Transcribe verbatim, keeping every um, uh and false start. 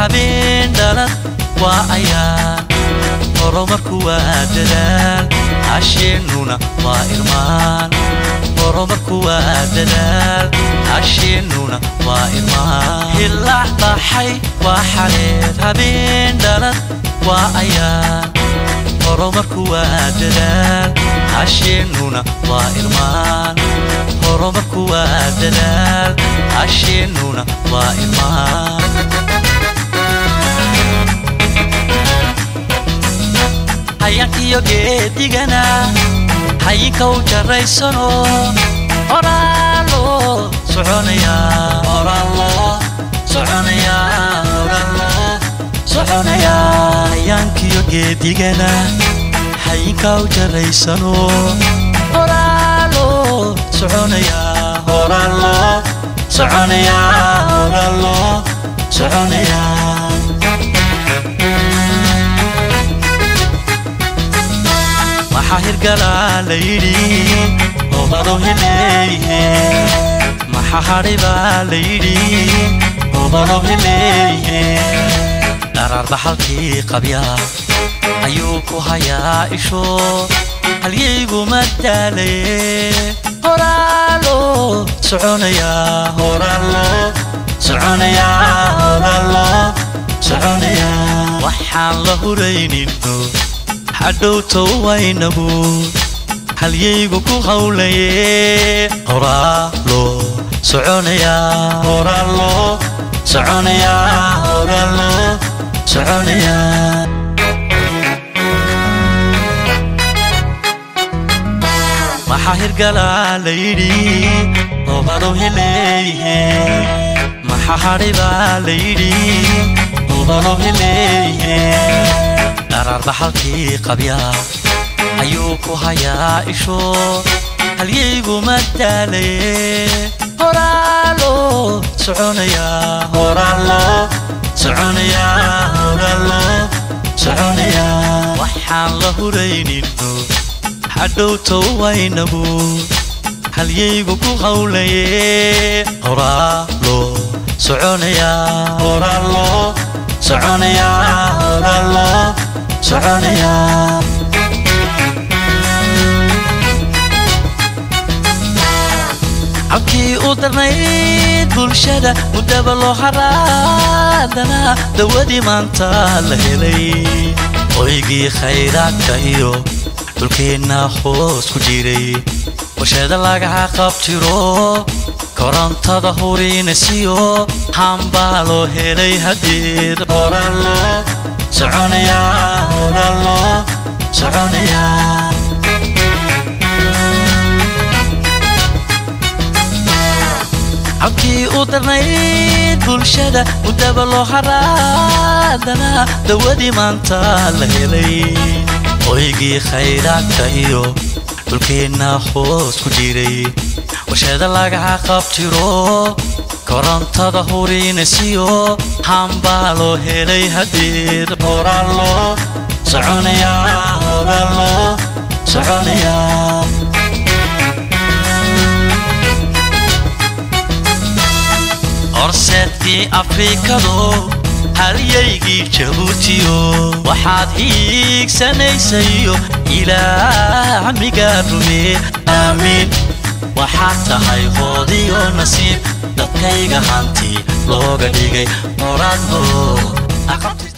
habeen dhalad waa ayaan horumarku waa dadaal cashiinuna waa irmaan horumarku waa dadaal cashiinuna waa irmaan hilaac baxay waa xaleed habeen dhalad waa ayaan horumarku waa dadaal cashiinuna waa irmaan horumarku waa dadaal cashiinuna waa irmaan hayankiyo geedigana hayinkow jaraysano oraalo soconaya oraalo soconaya oraalo soconaya hayankiyo geedigana hayinkow jaraysano oraalo soconaya oraalo soconaya oraalo soconaya hirgala laydi obado heleye maxa hariba laydi obado heleye darar baxalkii qabya ayuu ku hayaa isho halyaygu madalaye horaalo soconaya horaalo soconaya horaalo soconaya waxaan la huraynino hadhowto waynagu halyaygu ku hawlaye horaalo soconaya horaalo soconaya horaalo soconaya maxa hirgala laydi obado heleye maxa hariba laydi obado heleye darar baxalkii qabya ayuu ku hayaa isho halyaygu madalaye horaalo soconaya horaalo soconaya horaalo soconaya waxaan la huraynino hadhowto waynagu halyaygu ku hawlaye horaalo soconaya horaalo soconaya horaalo soconaya halkii u darnayd bulshada mudaba loo haraadana dawadii maanta la helay hoygii khayraadka iyo dhulkeenna hoos ku jiray warshada lagaha qabtiro korontada hurinaysiyo hambaa loo helay hadeed horaalo soconaya horaalo soconaya halkii u darnayd bulshada mudaba loo haraadana dawadii maanta la helay hoygii khayraadka iyo dhulkeenna hoos ku jiray warshada lagaha qabtiro korontada hurinaysiyo hambaa loo helay hadeed horaalo soconaya horaalo soconaya horseedkii afrikado halyaygii jabuutiyo waxaad hiigsanaysayo ilaah migaa rume aamiin waxaad tahay hoodiyo nasiib dadkayga hanti looga dhigay horaadno